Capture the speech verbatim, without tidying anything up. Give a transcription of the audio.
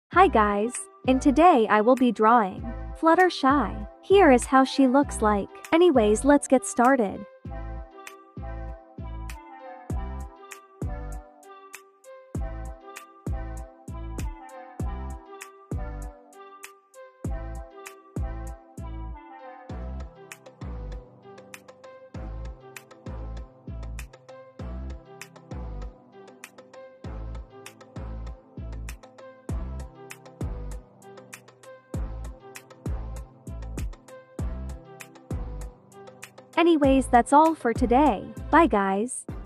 Hi guys, and today I will be drawing Fluttershy. Here is how she looks like. Anyways, let's get started. Anyways, that's all for today. Bye guys.